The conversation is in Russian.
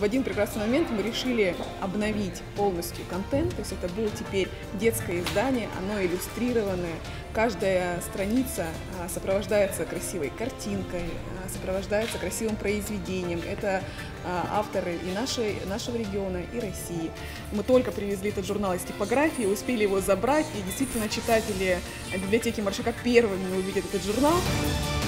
В один прекрасный момент мы решили обновить полностью контент, то есть это было теперь детское издание, оно иллюстрированное. Каждая страница сопровождается красивой картинкой, сопровождается красивым произведением. Это авторы и нашего региона, и России. Мы только привезли этот журнал из типографии, успели его забрать, и действительно читатели библиотеки Маршака первыми увидят этот журнал.